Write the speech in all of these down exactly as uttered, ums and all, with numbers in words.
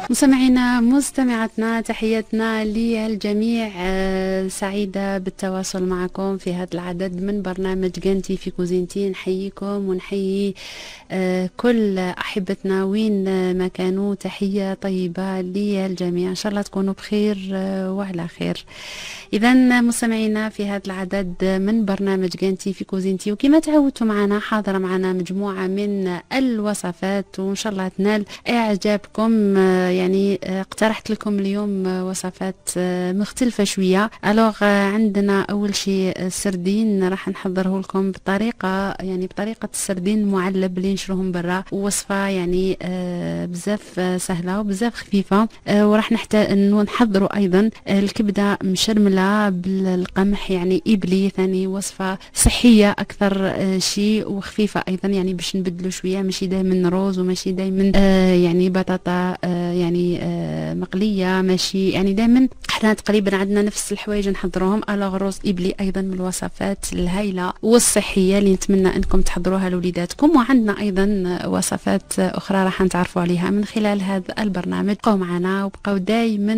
مستمعينا مستمعاتنا تحياتنا للجميع، سعيدة بالتواصل معكم في هذا العدد من برنامج جنتي في كوزينتي. نحييكم ونحيي كل أحبتنا وين ما كانوا، تحية طيبة للجميع، إن شاء الله تكونوا بخير وعلى خير. إذا مستمعينا في هذا العدد من برنامج جنتي في كوزينتي، وكما تعودتوا معنا حاضرة معنا مجموعة من الوصفات وإن شاء الله تنال إعجابكم. يعني اقترحت لكم اليوم وصفات مختلفة شوية. ألوغ عندنا أول شيء السردين، راح نحضره لكم بطريقة يعني بطريقة السردين المعلب اللي نشروهم برا، وصفة يعني بزاف سهلة وبزاف خفيفة. وراح نحتاج نحضروا أيضا الكبدة مشرملة بالقمح يعني إبلي، ثاني وصفة صحية أكثر شيء وخفيفة أيضا، يعني باش نبدلوا شوية، ماشي دايما روز وماشي دايما يعني بطاطا يعني آه مقلية، ماشي يعني دائما احنا تقريبا عندنا نفس الحوايج نحضروهم. الوغ روز إبلي أيضا من الوصفات الهائلة والصحية اللي نتمنى أنكم تحضروها لوليداتكم. وعندنا أيضا وصفات أخرى راح نتعرفوا عليها من خلال هذا البرنامج. بقوا معنا وبقوا دايما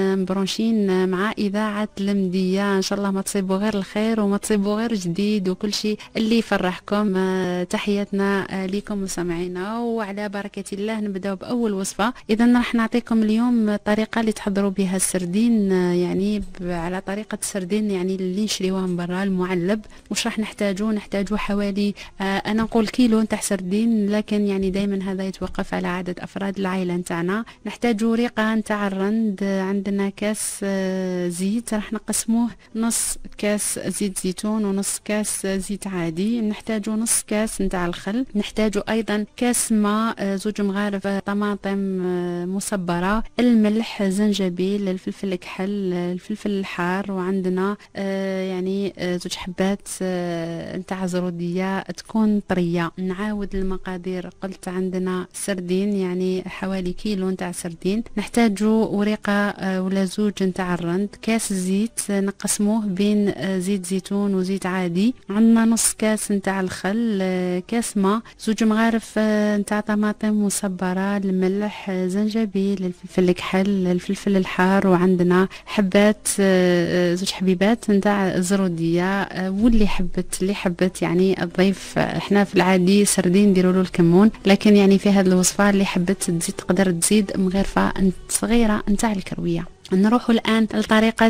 مبروشين مع إذاعة المدية، إن شاء الله ما تصيبوا غير الخير وما تصيبوا غير جديد وكل شيء اللي يفرحكم. آه تحياتنا آه لكم مستمعينا، وعلى بركة الله نبدأ بأول وصفة. إذا راح نعطيكم اليوم الطريقة اللي تحضروا بها السردين، يعني على طريقة السردين يعني اللي نشريوها من برا المعلب. وش راح نحتاجو؟ نحتاجو حوالي آه أنا نقول كيلو نتاع سردين، لكن يعني دايما هذا يتوقف على عدد أفراد العائلة نتاعنا. نحتاجو ريقة نتاع الرند، عندنا كاس آه زيت راح نقسموه نص كاس زيت زيتون ونص كاس زيت عادي. نحتاجو نص كاس نتاع الخل. نحتاجو أيضا كاس ماء، آه زوج مغارف طماطم آه مصبرة، الملح، زنجبيل، الفلفل الكحل، الفلفل الحار، وعندنا آه يعني آه زوج حبات آه نتاع زرودية تكون طرية. نعاود المقادير، قلت عندنا سردين يعني حوالي كيلو نتاع سردين. نحتاجو وريقة آه ولا زوج نتاع الرند، كاس زيت آه نقسموه بين آه زيت زيتون وزيت عادي. عندنا نص كاس نتاع الخل، آه كاس ماء، زوج مغارف آه نتاع طماطم مصبرة، الملح، آه زنجبيل، الفلفل الكحل، الفلفل الحار، وعندنا حبات آه زوج حبيبات نتاع الزرودية. آه واللي حبت اللي حبت يعني تضيف، آه احنا في العادي سردين نديروا له الكمون، لكن يعني في هذه الوصفة اللي حبت تزيد تقدر تزيد مغرفة صغيرة نتاع الكروية. نروح الآن لطريقة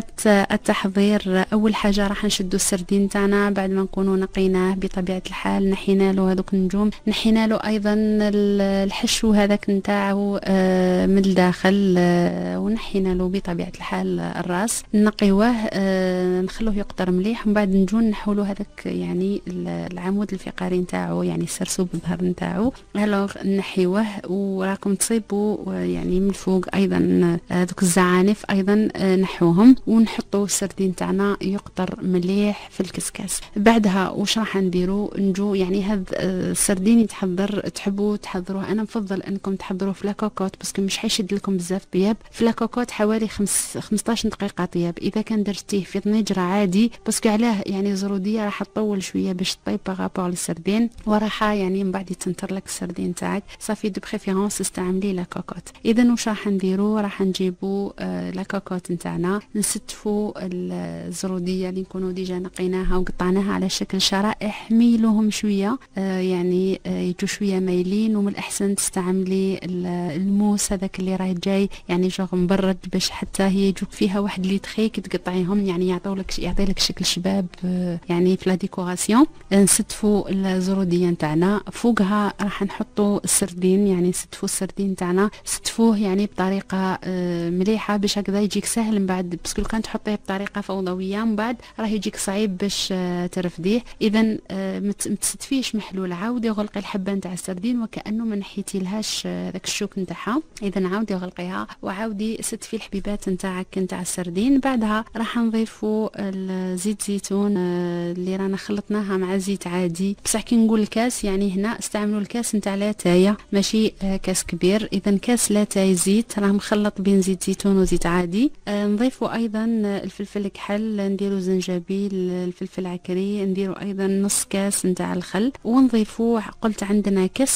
التحضير. أول حاجة راح نشدو السردين تاعنا بعد ما نكونوا نقيناه بطبيعة الحال، نحينا له هذوك النجوم، نحينا له أيضا الحشو هذاك نتاعو من الداخل، ونحينا له بطبيعة الحال الراس، نقيوه نخلوه يقطر مليح، ومن بعد نجو نحولو هذاك يعني العمود الفقري نتاعو يعني السرسوب الظهر نتاعو. الوغ نحيوه وراكم تصيبوا يعني من فوق أيضا هذوك الزعانف ايضا نحوهم، ونحطوا السردين تاعنا يقطر مليح في الكسكاس. بعدها واش راح نديروا؟ نجو يعني هذا السردين يتحضر، تحبوا تحضروه، انا نفضل انكم تحضروه في لاكوكوت باسكو مش حيشد لكم بزاف طياب. في لاكوكوت حوالي خمس خمسطاش دقيقه طياب. اذا كان درتيه في طنجره عادي باسكو علاه يعني زروديه راح تطول شويه باش طيب بارابور للسردين، وراح يعني من بعد يتنتر لك السردين تاعك. صافي دو بريفيرونس استعملي لاكوكوت. اذا واش راح نديروا؟ راح نجيبوا آه لاكوكوت نتاعنا، نستفوا الزروديه اللي نكونوا ديجا نقيناها وقطعناها على شكل شرائح، ميلوهم شويه آه يعني آه يجوا شويه مايلين. ومن الاحسن تستعملي الموس هذاك اللي راه جاي يعني جوغ مبرد، باش حتى هي يجوك فيها واحد لي تخيك تقطعيهم يعني يعطيو لك يعطي لك شكل شباب آه يعني في لا ديكوراسيون. نستفوا الزروديه نتاعنا، فوقها راح نحطوا السردين، يعني نستفوا السردين تاعنا، ستفوه يعني بطريقه آه مليحه باش هكذا يجيك سهل من بعد، باسكو كان تحطيه بطريقه فوضويه من بعد راه يجيك صعيب باش آه ترفديه. اذا آه متستفيش محلول، عاودي غلقي الحبه نتاع السردين وكانه ما نحيتي لهاش داك آه الشوك نتاعها. اذا عاودي غلقيها وعاودي ستفي الحبيبات نتاعك نتاع السردين. بعدها راح نضيفوا الزيت زيتون آه اللي رانا خلطناها مع زيت عادي، بصح كي نقول الكاس يعني هنا استعملوا الكاس نتاع لاتايه ماشي آه كاس كبير. اذا كاس لاتاي زيت راه مخلط بين زيت زيتون وزيت عادي. آه نضيفوا ايضا الفلفل الكحل، نديروا زنجبيل، الفلفل العكري، نديروا ايضا نص كاس نتاع الخل، ونضيفوا قلت عندنا كاس ماء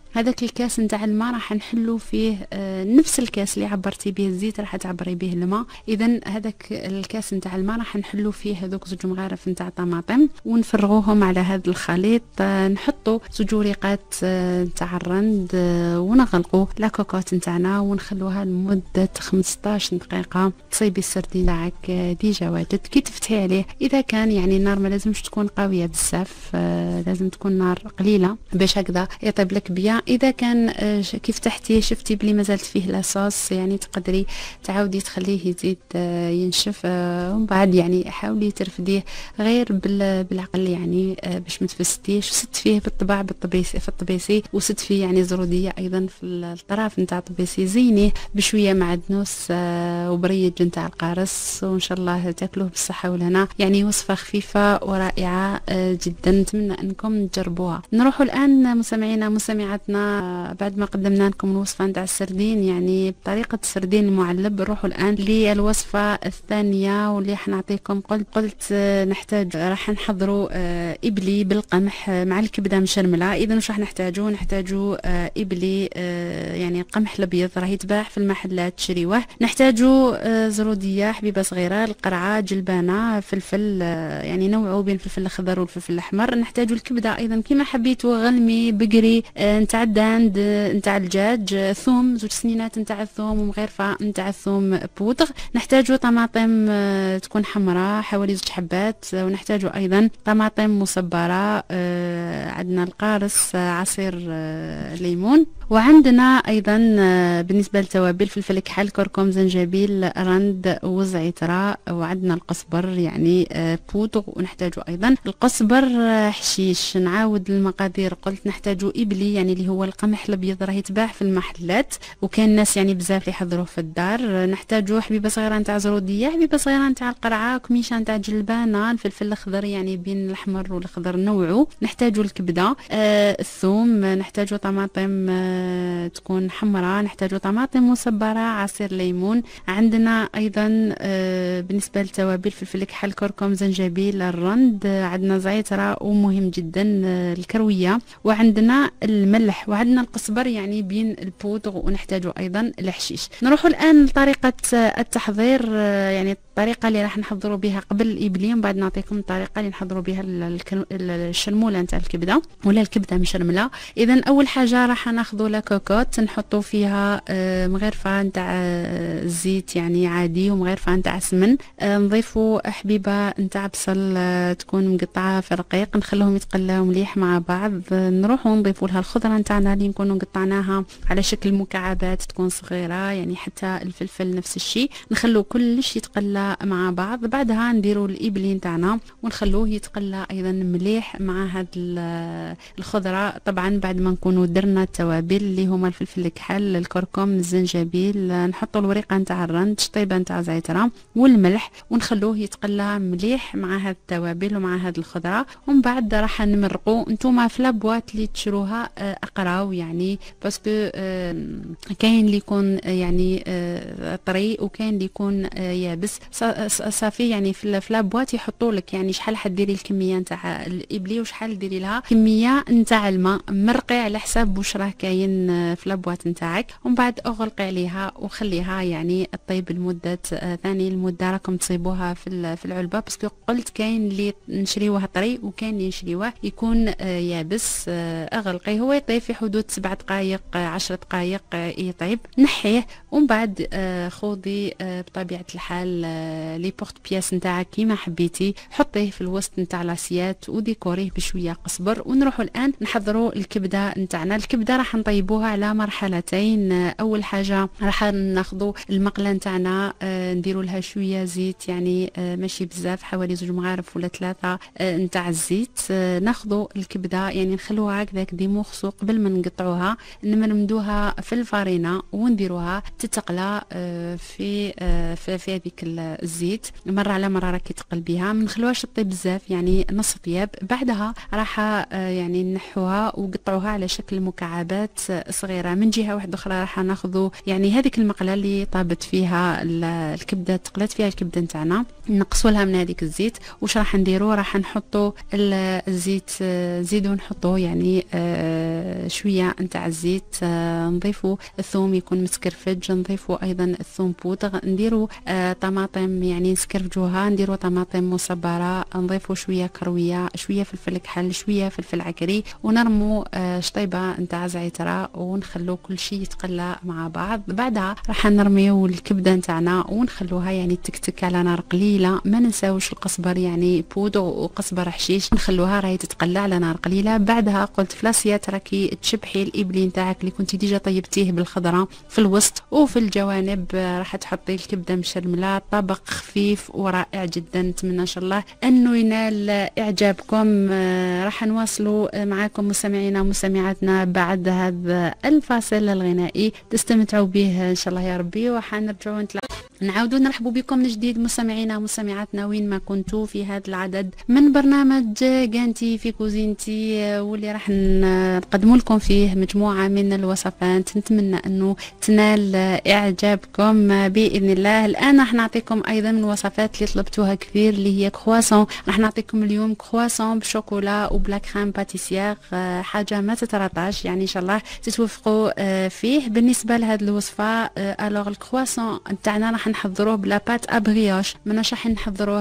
هذاك الكاس نتاع الماء راح نحلو فيه آه نفس الكاس اللي عبرتي به الزيت راح تعبري به الماء. اذا هذاك الكاس نتاع الماء راح نحلو فيه هذوك زوج مغارف نتاع طماطم ونفرغوهم على هذا الخليط. آه نحطوا زوج وريقات نتاع آه الرند آه ونغلقوا لا كوكوت نتاعنا ونخلوها لمده خمسطاش دقيقه. تصيبي السردين تاعك آه ديجا واجد. كي تفتحي عليه اذا كان يعني النار ما لازمش تكون قويه بزاف، آه لازم تكون نار قليله باش هكذا يطيب لك بيان. اذا كان آه كي فتحتيه شفتي بلي مازالت فيه لاصوص يعني تقدري تعاودي تخليه يزيد آه ينشف، آه ومن بعد يعني حاولي ترفديه غير بالعقل يعني آه باش ما تفسديش. وست فيه بالطبع بالطبيسي في الطبيسي، وست فيه يعني زروديه ايضا في الطراف نتاع الطبيسي. زينيه بشويه معدنوس آه وبريج نتاع القارص، وان شاء الله تاكلوه بالصحه والهنا. يعني وصفه خفيفه ورائعه آه جدا، نتمنى انكم تجربوها. نروحوا الان مستمعينا مستمعاتنا بعد ما قدمنا لكم الوصفه نتاع السردين يعني بطريقه السردين المعلب، نروحوا الان للوصفه الثانيه واللي حنعطيكم. قلت قلت آه نحتاج راح نحضروا آه ابلي بالقمح آه مع الكبده مشرمله. اذا واش راح نحتاجوا نحتاجوا آه ابلي آه يعني القمح الابيض راه يتباع في المحلات تشريوه. نحتاجوا آه زروديه حبيبه صغيره، القرعه، جلبانه، فلفل آه يعني نوعوا بين الفلفل الخضر والفلفل الاحمر. نحتاجوا الكبده ايضا كما حبيتوا، غلمي، بقري آه نتاع الداند آه نتاع الدجاج، آه ثوم زوج سنينات نتاع الثوم ومغرفه نتاع الثوم بودغ. نحتاجوا طماطم آه تكون حمراء حوالي زوج حبات، آه ونحتاجوا ايضا طماطم مصبره، آه عندنا القارص، آه عصير آه ليمون. وعندنا ايضا بالنسبه للتوابل فلفل كحل، كركم، زنجبيل، رند، وزعتراء. وعندنا القزبر يعني بودغ. ونحتاجوا ايضا القزبر حشيش. نعاود المقادير، قلت نحتاجوا ابلي يعني اللي هو القمح الابيض راه يتباع في المحلات وكاين ناس يعني بزاف اللي يحضروه في الدار. نحتاجوا حبيبه صغيره نتاع زروديه، حبيبه صغيره نتاع القرعه، كميشه نتاع جلبانه، الفلفل الاخضر يعني بين الاحمر والاخضر نوعه. نحتاجوا الكبده، آه الثوم، نحتاجوا طماطم آه تكون حمراء، نحتاجوا طماطم مصبرة، عصير ليمون. عندنا أيضا آه بالنسبة للتوابل فلفل كحل، كركم، زنجبيل، الرند، آه عندنا زعترة ومهم جدا آه الكروية. وعندنا الملح وعندنا القزبر يعني بين البودغ. ونحتاجوا أيضا الحشيش. نروحوا الآن لطريقة آه التحضير، آه يعني الطريقة اللي راح نحضروا بها قبل الإبلي، ومن بعد نعطيكم الطريقة اللي نحضروا بها الشرمولة نتاع الكبدة ولا الكبدة مشرملة. إذا أول حاجة راح ناخذوا لا كوكوت نحطوا فيها آه مغرفة نتاع آه الزيت يعني عادي ومغرفة نتاع سمن. آه نضيفوا حبيبة نتاع بصل آه تكون مقطعة في رقيق، نخلوهم يتقلاو مليح مع بعض. آه نروحوا نضيفوا لها الخضرة نتاعنا اللي نكونوا قطعناها على شكل مكعبات تكون صغيرة يعني، حتى الفلفل نفس الشيء. نخلو كلش يتقلى مع بعض. بعدها نديروا الإبلي نتاعنا ونخلوه يتقلى أيضا مليح مع هاد الخضرة. طبعا بعد ما نكونوا درنا التوابل اللي هما الفلفل الكحل، الكركم، الزنجبيل، نحطوا الوريقه نتاع الرند، شطيبه نتاع زعتره، والملح، ونخلوه يتقلى مليح مع هاد التوابل ومع هاد الخضره. ومن بعد راح نمرقوا. نتوما في لابواط اللي تشروها اقراو يعني باسكو كاين اللي يكون يعني طري وكاين اللي يكون يابس صافي يعني في لابواط يحطوا لك يعني شحال حديري الكميه نتاع الابلي وشحال ديري لها كميه نتاع الماء. مرقي على حساب واش راه كاين في لابواط نتاعك، ومن بعد اغلقي عليها وخليها يعني طيب لمده ثاني المده راكم تصيبوها في في العلبه. باسكو قلت كاين اللي نشريوه طري وكاين اللي نشريوه يكون يابس. اغلقيه هو يطيب في حدود سبع دقائق عشر دقائق يطيب. نحيه ومن بعد خوضي بطبيعه الحال لي بورت بياس نتاعك كيما حبيتي، حطيه في الوسط نتاع لاسيات وديكوريه بشويه قزبر. ونروحوا الان نحضروا الكبده نتاعنا. الكبده راح نطيبوها على مرحلتين. اول حاجه راح ناخذوا المقله نتاعنا نديروا لها شويه زيت يعني ماشي بزاف، حوالي زوج مغارف ولا ثلاثه نتاع الزيت. ناخذوا الكبده يعني نخلوها هكذاك ديموخسو قبل ما نقطعوها، نمرمدوها في الفارينه ونديروها تتقلى في في في هذيك الزيت مره على مره راكي تقلبيها، ما نخلوهاش تطيب بزاف يعني نص طياب. بعدها راح يعني نحوها وقطعوها على شكل مكعبات صغيره. من جهه واحده اخرى راح ناخذوا يعني هذيك المقله اللي طابت فيها الكبده تقلات فيها الكبده نتاعنا، نقصوا لها من هذيك الزيت. واش راح نديروا؟ راح نحطوا الزيت نزيدوا نحطوا يعني شويه نتاع الزيت، نضيفوا الثوم يكون متكرفج، نضيفوا ايضا الثوم بودغ، نديروا طماطم يعني نسكرفجوها، نديروا طماطم مصبره، نضيفوا شويه كرويه، شويه فلفل كحل، شويه فلفل عكري، ونرموا شطيبه نتاع زعتره، ونخلو كل شيء يتقلى مع بعض. بعدها راح نرميو الكبده نتاعنا ونخلوها يعني تكتك على نار قليله. ما ننساوش القزبر يعني بودغ وقزبر حشيش، نخلوها راهي تتقلى على نار قليله. بعدها قلت في لاسيات راكي تشبحي الابلي نتاعك اللي كنتي ديجا طيبتيه بالخضره في الوسط، وفي الجوانب راح تحطي الكبده مشلمله. طبق خفيف ورائع جدا، نتمنى ان شاء الله انه ينال اعجابكم. راح نواصلوا معاكم مستمعينا ومستمعاتنا بعد هذا الفاصل الغنائي، تستمتعوا به ان شاء الله يا ربي، وحنرجعوا نعاودوا نرحبوا بكم من جديد مستمعينا ومستمعاتنا وين ما كنتوا في هذا العدد من برنامج جانتي في كوزينتي، واللي راح نقدم لكم فيه مجموعه من الوصفات نتمنى انه تنال اعجابكم باذن الله. الان راح نعطيكم ايضا من الوصفات اللي طلبتوها كثير اللي هي كرواسون. راح نعطيكم اليوم كرواسون بشوكولا وبلا كريم باتيسيير، حاجه ما تترطاش يعني ان شاء الله تتوفقوا فيه. بالنسبه لهذه الوصفه الوغ الكرواسون نتاعنا راح نحضروه بلا بات ابريوش، ماناش راح نحضروه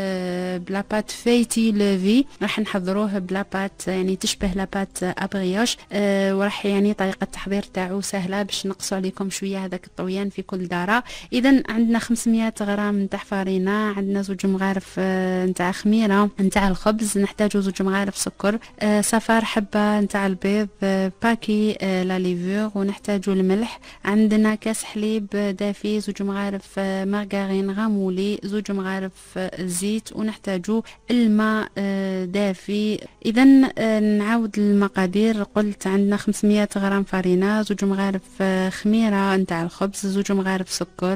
بلا بات فايتي لوفي، راح نحضروه بلا بات يعني تشبه لا بات ابريوش، وراح يعني طريقه التحضير تاعو سهله باش نقصوا عليكم شويه هذاك الطويان في كل داره. اذا عندنا خمسمية غرام نتاع فارينه، عندنا زوج مغارف نتاع خميره نتاع الخبز، نحتاجو زوج مغارف سكر، صفار حبه نتاع البيض، باكي لا ليفور، ونحتاجو الملح، عندنا كاس حليب دافي، زوج مغارف مارغرين غامولي، زوج مغارف زيت، ونحتاجو الماء دافي. اذا نعاود المقادير، قلت عندنا خمسمية غرام فارينه، زوج مغارف خميره نتاع الخبز، زوج مغارف سكر،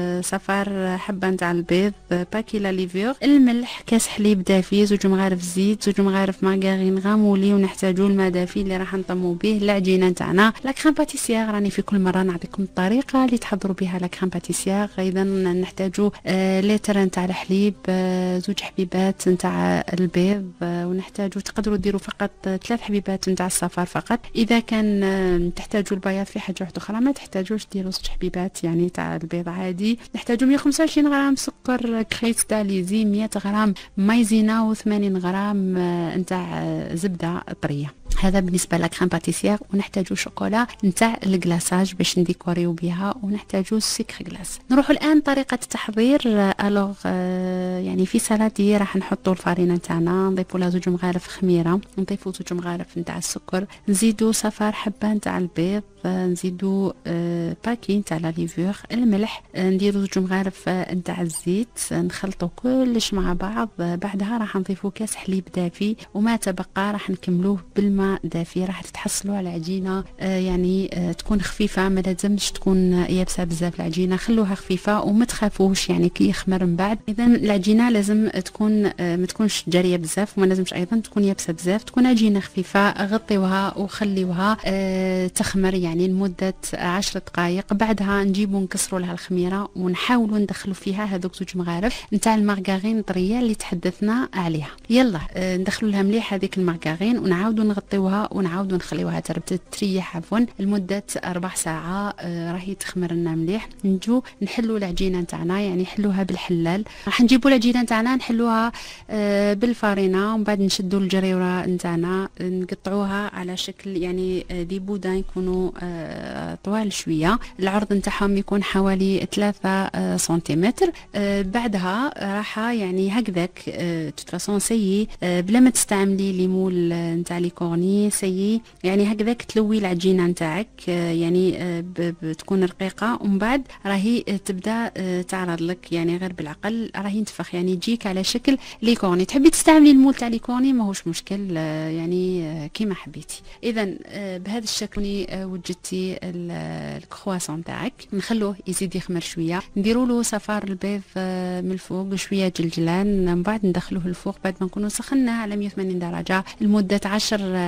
صفار حبه نتاع البيض، باكي لا ليفور، الملح، كاس حليب دافي، زوج مغارف زيت، زوج مغارف مارغرين غامولي، ونحتاجو الماء دافي اللي راح نطمو به العجينه نتاعنا. لا كريم باتيسيير راني في كل مره نعطيكم الطريقه اللي تحضروا بها لا كريم باتيسيير. ايضا نحتاجو آه لتر نتاع الحليب، آه زوج حبيبات نتاع البيض، آه ونحتاجو تقدروا ديروا فقط ثلاث حبيبات نتاع الصفار فقط. اذا كان آه تحتاجوا البياض في حاجه واحده اخرى ما تحتاجوش ديروا زوج حبيبات يعني تاع البيض عادي. نحتاجو مية وخمسة وعشرين غرام سكر كريستاليزي، مية غرام مايزينا، وثمانين غرام آه نتاع آه زبده طريه. هذا بالنسبه لكريم باتيسيير. ونحتاجو شوكولا نتاع الكلاصاج باش نديكوريو بها، ونحتاجو سكر غلاس. نروحوا الان طريقه التحضير. الوغ آه يعني في سلادي راح نحطوا الفارينه نتاعنا، نضيفوا لها زوج مغارف خميره، نضيفوا زوج مغارف نتاع السكر، نزيدوا صفار حبه نتاع البيض، نزيدوا آه باكي نتاع لا ليفور، الملح، نديروا زوج مغارف نتاع الزيت، نخلطوا كلش مع بعض. بعدها راح نضيفوا كاس حليب دافي، وما تبقى راح نكملوه بالماء دافي. راح تتحصلوا على عجينه آه يعني آه تكون خفيفه، ما لازمش تكون يابسه بزاف العجينه، خلوها خفيفه وما تخافوش يعني كي يخمر من بعد. اذا العجينه لازم تكون آه ما تكونش جاريه بزاف، وما لازمش ايضا تكون يابسه بزاف، تكون عجينه خفيفه. غطيوها وخليوها آه تخمر يعني لمده عشر دقائق. بعدها نجيبوا نكسروا لها الخميره، ونحاولوا ندخلوا فيها هذوك زوج مغارف نتاع المارغرين طريه اللي تحدثنا عليها. يلا آه ندخلوا لها مليح هذيك المارغرين، ونعاودوا نغطيوها ونعاودوا نخليوها تريح عفوا لمده ربع ساعه. آه راهي تخمر لنا مليح. نجو نحلوا العجينه نتاعنا يعني نحلوها بالحلال. راح نجيبوا العجينه نتاعنا نحلوها آه بالفارينه، ومن بعد نشدوا الجريوره نتاعنا نقطعوها على شكل يعني آه دي بودان يكونوا آه طوال شويه. العرض نتاعهم يكون حوالي ثلاثة آه سنتيمتر. آه بعدها راح يعني هكذاك آه تتفاصون سيي آه بلا ما تستعملي ليمول نتاع لي كورني سيي يعني هكذاك تلوي العجينه نتاعك آه يعني آه بتكون رقيقه، ومن بعد راهي تبدا تعرض لك يعني غير بالعقل راهي ينتفخ يعني يجيك على شكل ليكورني. تحبي تستعملي المول تاع ليكورني ماهوش مشكل يعني كيما حبيتي. اذا بهذا الشكل وجدتي الكرواسون تاعك. نخلوه يزيد يخمر شويه، نديروا له صفار البيض من الفوق شويه جلجلان، من بعد ندخلوه الفوق بعد ما نكونوا سخناه على مية وثمانين درجه لمده عشر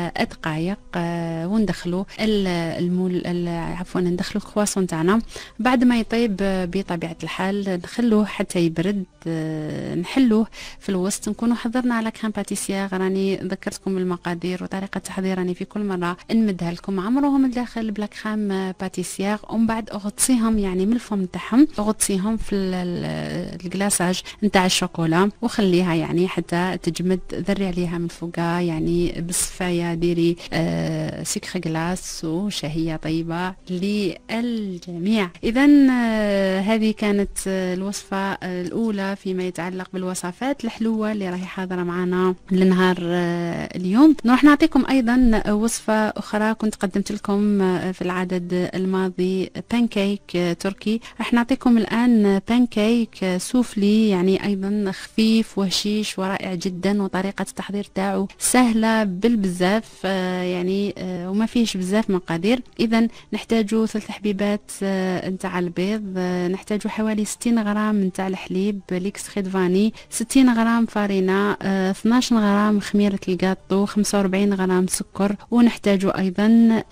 دقائق وندخلو المول عفوا ندخلو الكرواسون تاعنا. بعد ما يطيب بطبيعة الحال نخلوه حتى يبرد، نحلوه في الوسط. نكونوا حضرنا على كريم باتيسيير، راني ذكرتكم المقادير وطريقة التحضير، راني في كل مرة نمدها لكم. عمروهم الداخل بلا كريم باتيسيير، ومن بعد اغطسيهم يعني من الفم تاعهم، اغطسيهم في الكلاصاج نتاع الشوكولا وخليها يعني حتى تجمد. ذري عليها من فوقها يعني بالصفايه، ديري آه سكر كلاس وشهيه طيبه للجميع. اذا آه هذه كانت آه الوصفه آه الاولى فيما يتعلق بالوصفات الحلوه اللي راهي حاضره معنا لنهار آه اليوم. نروح نعطيكم ايضا وصفه اخرى كنت قدمت لكم آه في العدد الماضي، بانكيك آه تركي. راح نعطيكم الان بانكيك سوفلي، يعني ايضا خفيف وهشيش ورائع جدا، وطريقه التحضير تاعو سهله بالبزاف آه يعني آه وما فيهش بزاف مقادير. اذا نحتاجو ثلاث حبيبات آه نتاع البيض، آه نحتاجو حوالي ستين غرام نتاع الحليب ليكستريت فاني، ستين غرام فارينه، آه اثناش غرام خميره الكاطو، خمسة وأربعين غرام سكر، ونحتاجو ايضا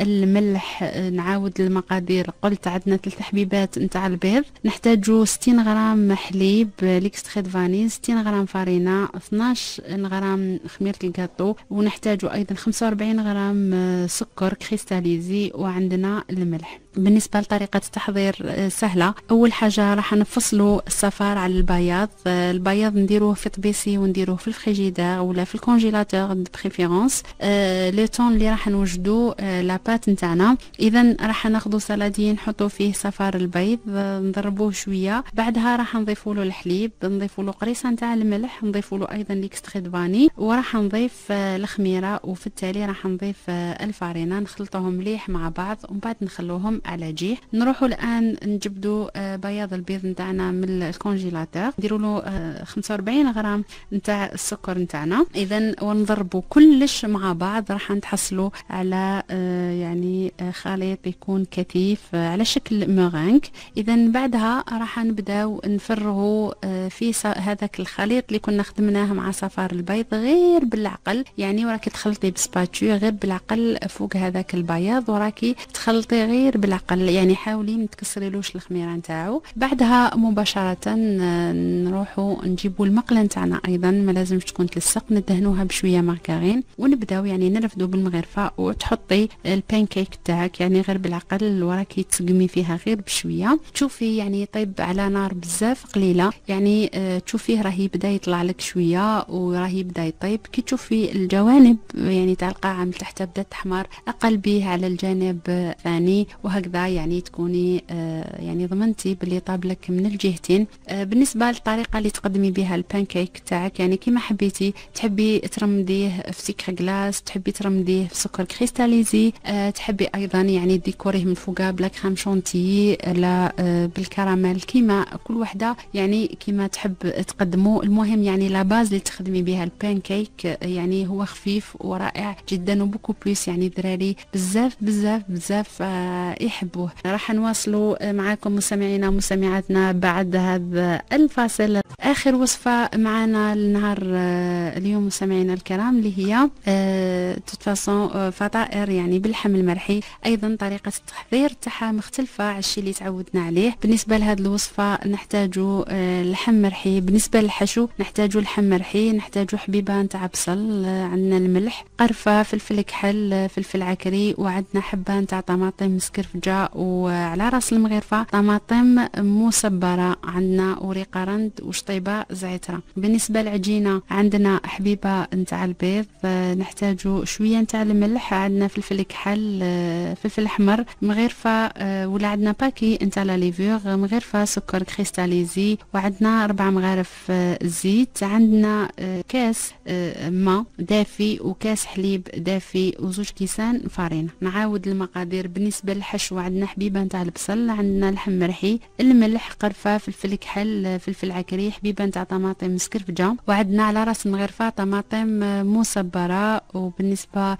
الملح. آه نعاود المقادير، قلت عندنا ثلاث حبيبات نتاع البيض، نحتاجو ستين غرام حليب ليكستريت فاني، ستين غرام فارينه، اثناش غرام خميره الكاطو، ونحتاجو ايضا خمسة وأربعين غرام سكر كريستاليزي، وعندنا الملح. بالنسبه لطريقه التحضير سهله. اول حاجه راح نفصلوا الصفار على البياض. البياض نديروه في طبيسي ونديروه في الفريجيدير ولا في الكونجيلاتور دو بريفيرونس أه لو طون اللي راح نوجدوا أه لا بات نتاعنا. اذا راح ناخذوا سلادي نحطوا فيه صفار البيض، أه نضربوه شويه، بعدها راح نضيفوا له الحليب، نضيفوا له قريصه نتاع الملح، نضيفوا له ايضا ليكستريت فاني، وراح نضيف أه الخميره، وفي التالي راح نضيف أه الفارينه، نخلطهم مليح مع بعض ومن بعد نخلوهم على جيه. نروحوا الان نجبدوا آه بياض البيض نتاعنا من الكونجيلاتور، نديروا له آه خمسة وأربعين غرام نتاع السكر نتاعنا. اذا ونضربوا كلش مع بعض، راح نتحصلوا على آه يعني آه خليط يكون كثيف آه على شكل مورينغ. اذا بعدها راح نبداو نفرغوا آه في هذاك الخليط اللي كنا خدمناه مع صفار البيض غير بالعقل، يعني وراكي تخلطي بسباتشو غير بالعقل فوق هذاك البياض، وراكي تخلطي غير بالعقل، يعني حاولي ما تكسريلوش الخميره نتاعو. بعدها مباشره نروحوا نجيبوا المقله نتاعنا، ايضا ما لازمش تكون تلصق، ندهنوها بشويه ماركارين ونبداو يعني نرفدوا بالمغرفه، وتحطي البانكيك تاعك يعني غير بالعقل، وراكي تسقمي فيها غير بشويه. تشوفي يعني يطيب على نار بزاف قليله، يعني اه تشوفيه راه يبدا يطلع لك شويه وراه يبدا يطيب. كي تشوفي الجوانب يعني تاع القاعه من تحت بدات تحمر، اقلبيه على الجانب الثاني، وهكذا يعني تكوني آه يعني ضمنتي باللي طاب لك من الجهتين. آه بالنسبه للطريقه اللي تقدمي بها البانكيك تاعك، يعني كيما حبيتي، تحبي ترمديه في سكر غلاس، تحبي ترمديه في سكر كريستاليزي، آه تحبي ايضا يعني ديكوريه من فوق بلا كريم شونتي لا آه بالكراميل، كيما كل وحده يعني كيما تحب تقدمه. المهم يعني لا باز اللي تخدمي بها البانكيك آه يعني هو خفيف ورائع جدا، وبوكو بليس يعني دراري بزاف بزاف بزاف آه يحبوه. راح نواصلوا معاكم مستمعينا ومستمعاتنا بعد هذا الفاصل. اخر وصفه معنا لنهار اليوم مستمعينا الكرام اللي هي تتفاصون فطائر يعني باللحم المرحي. ايضا طريقه التحضير تاعها مختلفه على الشيء اللي تعودنا عليه. بالنسبه لهذه الوصفه نحتاجوا لحم مرحي، بالنسبه للحشو نحتاجوا لحم مرحي، نحتاجوا حبيبه نتاع بصل، عندنا الملح، قرفه، فلفل كحل، فلفل عكري، وعندنا حبه نتاع طماطم مسكرفجه، وعلى راس المغرفه طماطم مصبره، عندنا وريقه رند وشطيبه زعتره. بالنسبه للعجينه عندنا حبيبه نتاع البيض، نحتاجوا شويه نتاع الملح، عندنا فلفل كحل، فلفل احمر، مغرفه ولا عندنا باكي نتاع لا ليفور، مغرفه سكر كريستاليزي، وعندنا اربع مغارف زيت، عندنا كاس ماء دافي وكاس حليب دافي وزوج كيسان فارينه. نعاود المقادير. بالنسبه للحشو عندنا حبيبه نتاع البصل، عندنا لحم مرحي، الملح، قرفه، فلفل كحل، فلفل عكري، حبيبه نتاع طماطم مسكرفجه، وعندنا على راس المغرفه طماطم مصبره. وبالنسبه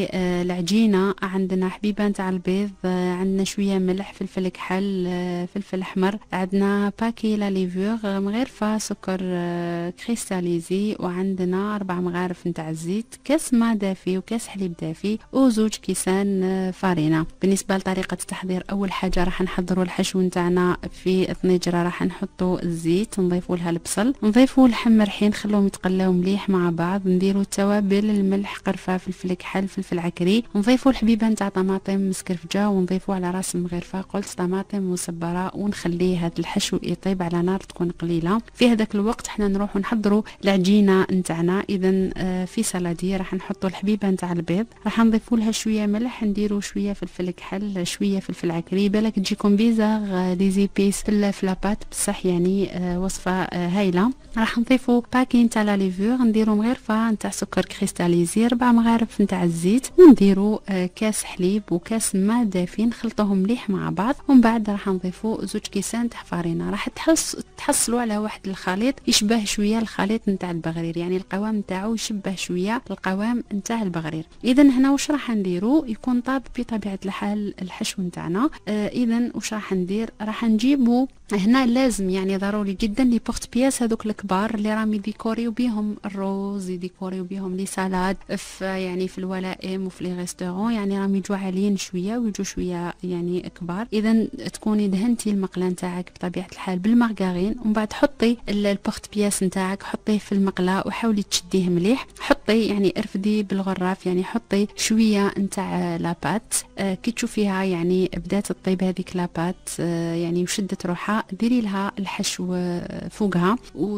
للعجينه عندنا حبيبه نتاع البيض، عندنا شويه ملح، فلفل كحل، فلفل احمر، عندنا باكي لا ليفور، مغرفه سكر كريستاليزي، وعندنا اربع مغارف نتاع الزيت، كاس ماء دافي دافي وكاس حليب دافي وزوج كيسان فارينة. بالنسبة لطريقة التحضير، أول حاجة راح نحضروا الحشو نتاعنا في الطنجرة، راح نحطوا الزيت، نضيفوا لها البصل، نضيفوا اللحم مرحين، نخلوهم يتقلاو مليح مع بعض، نديروا التوابل، الملح، قرفة، فلفل كحل، فلفل عكري، نضيفوا الحبيبة نتاع طماطم مسكرفجة، ونضيفوا على راس المغرفة قلت طماطم مصبرة، ونخليه هذا الحشو يطيب على نار تكون قليلة. في هذاك الوقت حنا نروحوا نحضروا العجينة نتاعنا. إذا في سلادي راح نحطوا الحبيبة نتاع البيض، راح نضيفوا لها شوية ملح، نديروا شوية فلفل كحل، شوية فلفل عكري، بالك تجيكم بيزاغ لي زيبيس في لاباط بصح يعني وصفة هايلة. راح نضيفوا باكين تاع لا ليفور، نديروا مغرفة نتاع سكر كريستاليزي، ربع مغارف نتاع الزيت، ونديروا كاس حليب وكاس ماء دافي، نخلطوهم مليح مع بعض، ومن بعد راح نضيفوا زوج كيسان تاع فارينة. راح تحص تحصلوا على واحد الخليط يشبه شويه الخليط نتاع البغرير، يعني القوام نتاعو يشبه شويه القوام نتاع البغرير. اذا هنا واش راح نديروا؟ يكون طاب بطبيعه الحال الحشو نتاعنا. آه اذا واش راح ندير؟ راح نجيبوا هنا لازم يعني ضروري جدا لي بورت بياس هذوك الكبار اللي راهم يديكوريو بهم الروز، يديكوريو بهم لي سالاد في يعني في الولائم وفي لي ريستورون، يعني راهم يجوا عاليين شويه ويجوا شويه يعني كبار. اذا تكوني دهنتي المقله نتاعك بطبيعه الحال بالمارغرين، ومن بعد حطي البورت بياس نتاعك، حطيه في المقله وحاولي تشديه مليح، حطي يعني ارفدي بالغراف، يعني حطي شويه نتاع لابات. آه كي تشوفيها يعني بدات تطيب هذيك لابات آه يعني وشدت روحها، ديري لها الحشو فوقها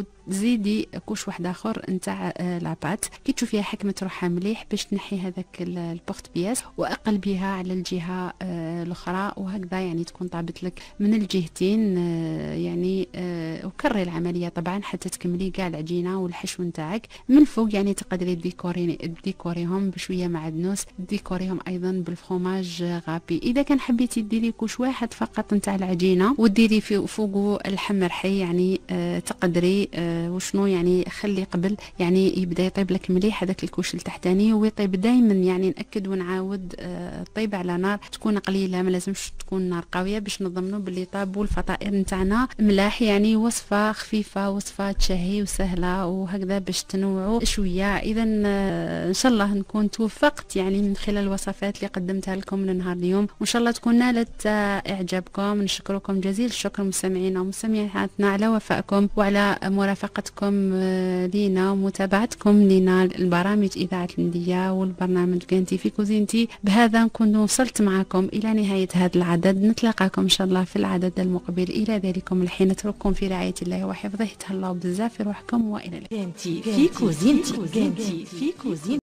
وزيدي كوش واحد اخر نتاع لابات. كي تشوفيها حكمت روحها مليح باش تنحي هذاك البورت بياس، واقلبيها على الجهه الاخرى، وهكذا يعني تكون طابت لك من الجهتين. يعني وكرري العمليه طبعا حتى تكملي كاع العجينه والحشو نتاعك من فوق. يعني تقدري ديكوري ديكوريهم بشويه معدنوس، ديكوريهم ايضا بالفرomاج غابي. اذا كان حبيتي ديري كوش واحد فقط نتاع العجينه وديري في فوقه اللحم مرحي، يعني آه تقدري آه وشنو يعني خلي قبل يعني يبدا يطيب لك مليح هذاك الكوش التحتاني، ويطيب دائما يعني ناكد ونعاود آه طيب على نار تكون قليله، ما لازمش تكون نار قويه باش نضمنوا باللي طاب والفطائر نتاعنا ملاح. يعني وصفه خفيفه، وصفه تشهي وسهله، وهكذا باش تنوعوا شويه. اذا آه ان شاء الله نكون توفقت يعني من خلال الوصفات اللي قدمتها لكم لنهار اليوم، وان شاء الله تكون نالت آه اعجابكم. نشكركم جزيل الشكر مستمعينا ومستمعاتنا على وفائكم وعلى مرافقتكم لينا ومتابعتكم لنا البرامج إذاعة المندية والبرنامج كانتي في كوزينتي. بهذا نكون وصلت معكم إلى نهاية هذا العدد، نتلاقاكم إن شاء الله في العدد المقبل. إلى ذلكم الحين نترككم في رعاية الله وحفظه. تهلاو بزاف في روحكم وإلى اللقاء. كانتي في كوزينتي، كانتي في كوزينتي.